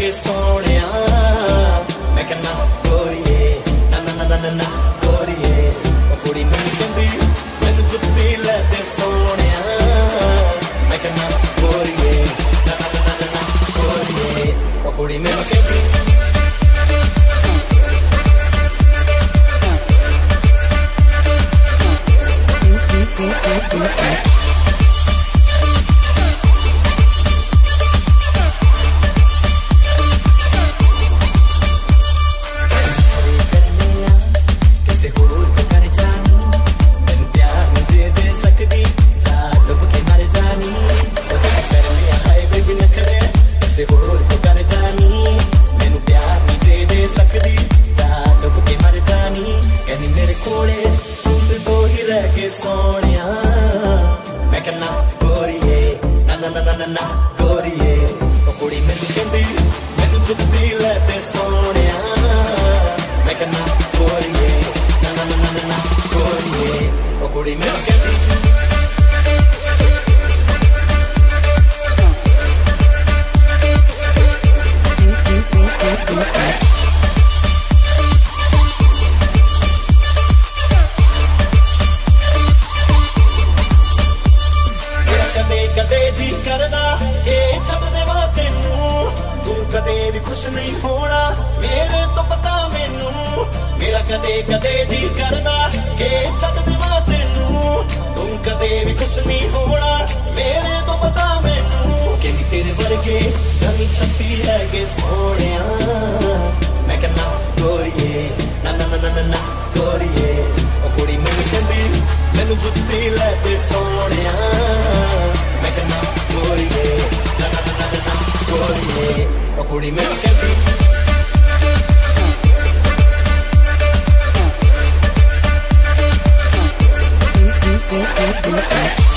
के सोने मैं कहना गोरिए ना ना ना ना ना गोरिए कुड़ी मैनू कहंदी मैनू जुत्ती लै दे सोने मैं कहना गोरिए ना ना ना ना ना गोरिए कुड़ी मैनू कहंदी सोनिया मैं कहना गोरिए ना ना ना ना ना गोरिए कुड़ी मैनू कहंदी मैनू जुत्ती लै दे सोनिया मैं कहना गोरिए ना ना ना ना ना गोरिए कुड़ी मैनू कहंदी कदे जी करदा के छड़ देवा तेनू तू कदे भी खुश नहीं होना मेरे तो पता मैनू मेरा कदे कदे जी करदा के छड़ देवा तेनू तू कदे भी खुश नहीं होना मेरे तो पता मैनू कहंदी तेरे वर्गे नवी छत्ती है गे सोनिया मैं कहना गोरिए ना ना ना ना ना गोरिए कुड़ी मैनू कहंदी मैनू जुत्ती लै दे सोनिया मैं कहना गोरिए ना ना ना ना ना गोरिए कुड़ी मैनू कहंदी Thank you.